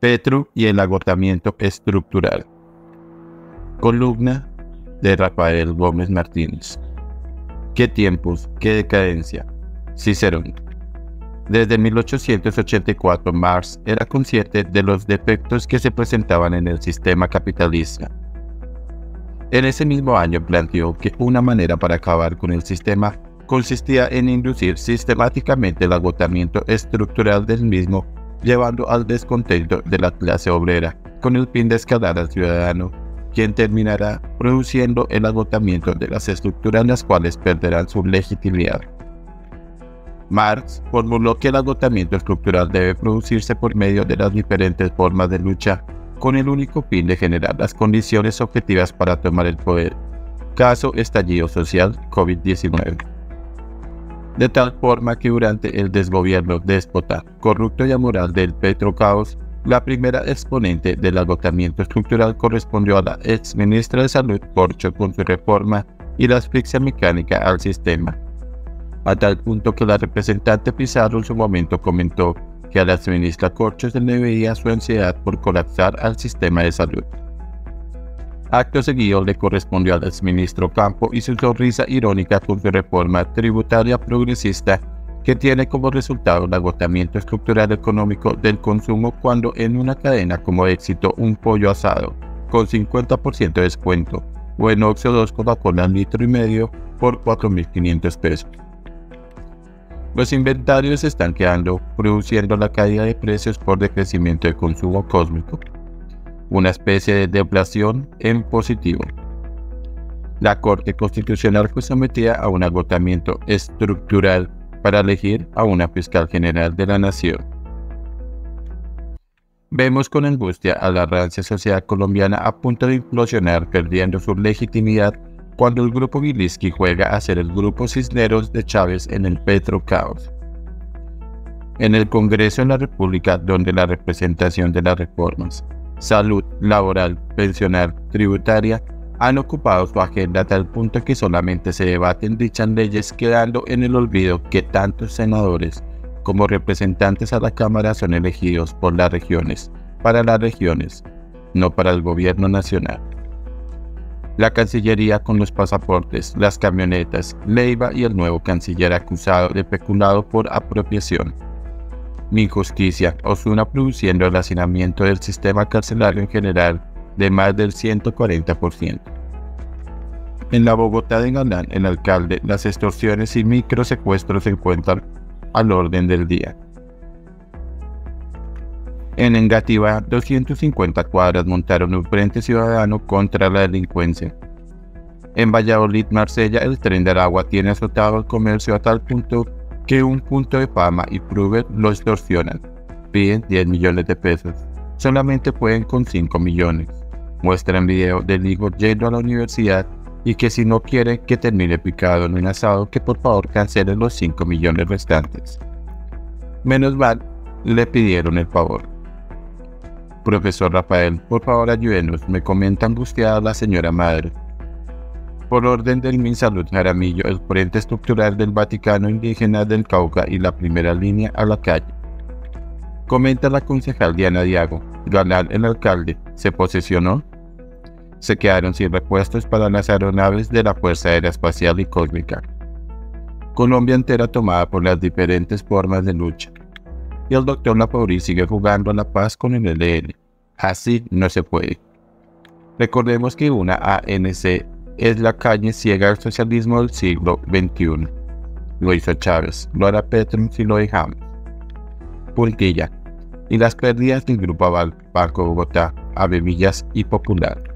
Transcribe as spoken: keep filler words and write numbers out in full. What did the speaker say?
Petro y el agotamiento estructural. Columna de Rafael Gómez Martínez. ¿Qué tiempos, qué decadencia? Cicerón. Desde mil ochocientos ochenta y cuatro, Marx era consciente de los defectos que se presentaban en el sistema capitalista. En ese mismo año planteó que una manera para acabar con el sistema consistía en inducir sistemáticamente el agotamiento estructural del mismo, llevando al descontento de la clase obrera, con el fin de escalar al ciudadano, quien terminará produciendo el agotamiento de las estructuras las cuales perderán su legitimidad. Marx formuló que el agotamiento estructural debe producirse por medio de las diferentes formas de lucha, con el único fin de generar las condiciones objetivas para tomar el poder. Caso estallido social COVID diecinueve. De tal forma que durante el desgobierno déspota, corrupto y amoral del Petrocaos, la primera exponente del agotamiento estructural correspondió a la ex ministra de Salud Corcho con su reforma y la asfixia mecánica al sistema, a tal punto que la representante Pizarro en su momento comentó que a la exministra Corcho se le veía su ansiedad por colapsar al sistema de salud. Acto seguido le correspondió al exministro Campo y su sonrisa irónica con su reforma tributaria progresista que tiene como resultado el agotamiento estructural económico del consumo cuando en una cadena como éxito un pollo asado con cincuenta por ciento de descuento o en Oxxo dos Coca-Cola litro y medio por cuatro mil quinientos pesos. Los inventarios se están quedando, produciendo la caída de precios por decrecimiento de consumo cósmico, una especie de deflación en positivo. La Corte Constitucional fue sometida a un agotamiento estructural para elegir a una fiscal general de la nación. Vemos con angustia a la rancia sociedad colombiana a punto de implosionar, perdiendo su legitimidad cuando el grupo Gilinski juega a ser el grupo Cisneros de Chávez en el Petrocaos. En el Congreso de la República, donde la representación de las reformas, salud, laboral, pensional, tributaria, han ocupado su agenda a tal punto que solamente se debaten dichas leyes, quedando en el olvido que tantos senadores como representantes a la Cámara son elegidos por las regiones, para las regiones, no para el gobierno nacional. La Cancillería con los pasaportes, las camionetas, Leiva y el nuevo canciller acusado de peculado por apropiación. Mi injusticia, Osuna produciendo el hacinamiento del sistema carcelario en general de más del ciento cuarenta por ciento. En la Bogotá de Galán, el alcalde, las extorsiones y microsecuestros se encuentran al orden del día. En Engativá, doscientas cincuenta cuadras montaron un frente ciudadano contra la delincuencia. En Valladolid, Marsella, el tren de Aragua tiene azotado el comercio a tal punto que un punto de fama y Pruber lo extorsionan. Piden diez millones de pesos. Solamente pueden con cinco millones. Muestran video del hijo yendo a la universidad y que si no quiere que termine picado en un asado, que por favor cancelen los cinco millones restantes. Menos mal, le pidieron el favor. Profesor Rafael, por favor ayúdenos, me comenta angustiada la señora madre. Por orden del MinSalud Jaramillo, el Frente Estructural del Vaticano Indígena del Cauca y la primera línea a la calle. Comenta la concejal Diana Diago, Galán el alcalde, ¿se posesionó? Se quedaron sin repuestos para las aeronaves de la Fuerza Aérea Espacial y Cósmica. Colombia entera tomada por las diferentes formas de lucha. Y el doctor Lapauri sigue jugando a la paz con el E L N. Así no se puede. Recordemos que una A N C es la calle ciega del socialismo del siglo veintiuno. Lo hizo Chávez, lo hará Petro si lo dejamos. Puntilla. Y las pérdidas del Grupo Aval, Banco Bogotá, Ave Villas y Popular.